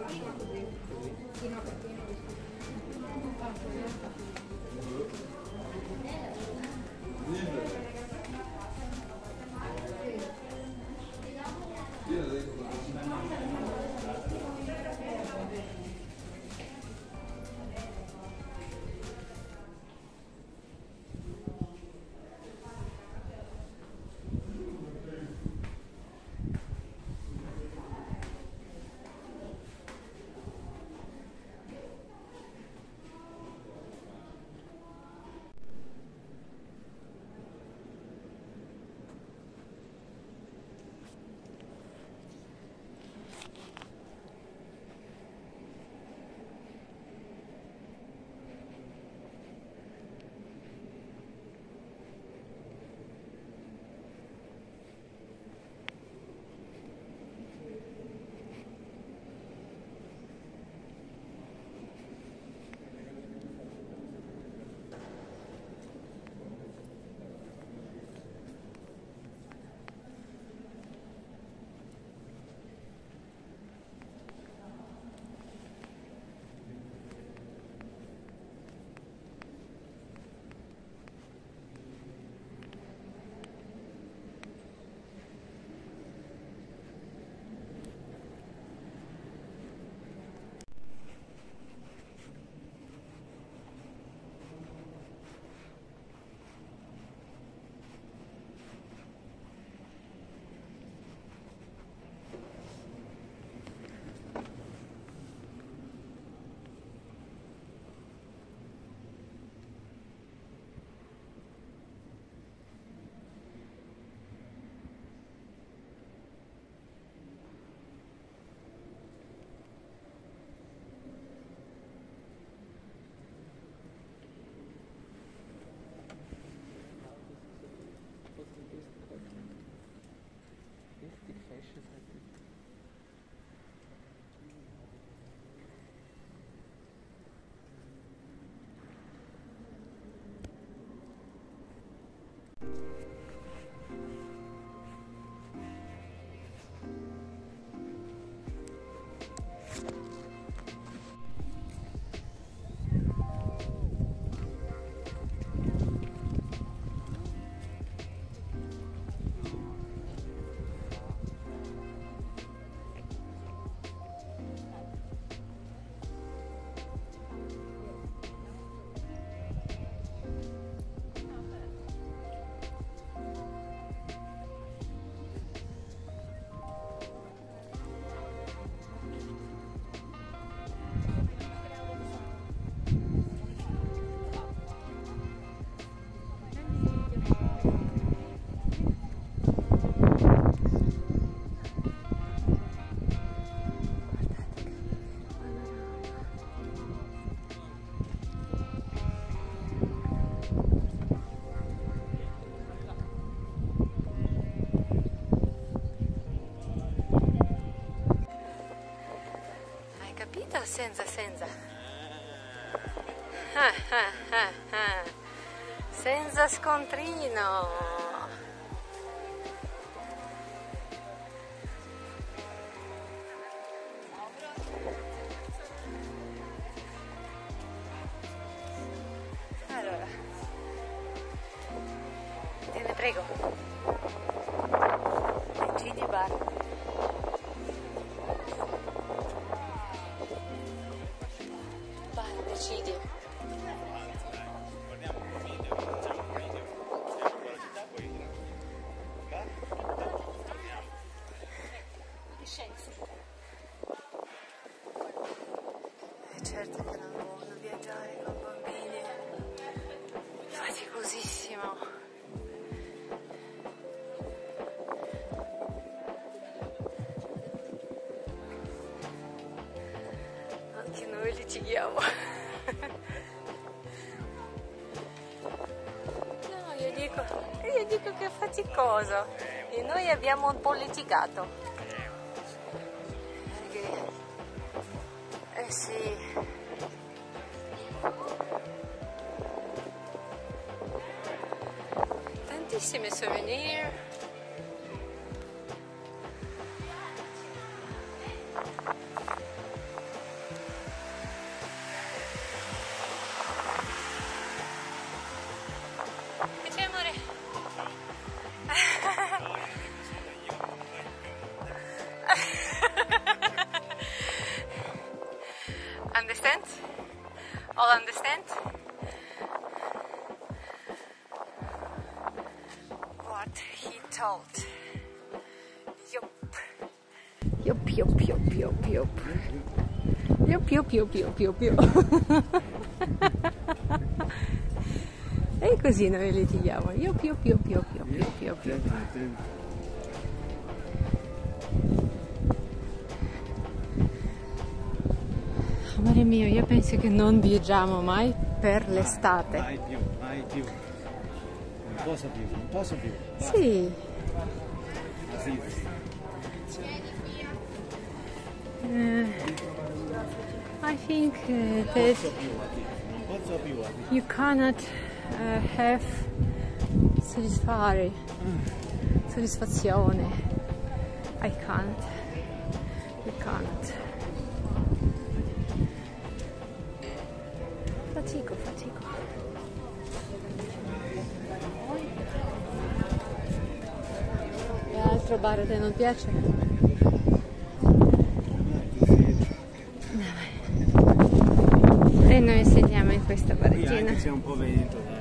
senza senza scontrino. Allora, te ne prego, decidi bar. Decidi. Guardiamo un video, facciamo un video, andiamo con la città, poi torniamo. Che scenso. È certo che non è buono viaggiare con bambini, faticosissimo. Anche noi litighiamo. No, io dico che è faticoso e noi abbiamo un po' litigato. Perché, sì. Tantissimi souvenir. understand? All understand? What he told. Yup. Yup, yup, yup, yup, yup. Yup, yup, yup, yup, yup, yup. E così noi litighiamo. Yup, yup, yup, yup, yup, yup, yup, yup. Amore mio, io penso che non viaggiamo mai per l'estate. Mai più, mai più. Non posso più, non posso più. Basta. Sì. Assisi. I think that Non posso più. you cannot have soddisfazione. I can't. You can't. Fatico. E altro bar a te non piace? E noi sediamo in questa Qui baratina. anche c'è un po' vento.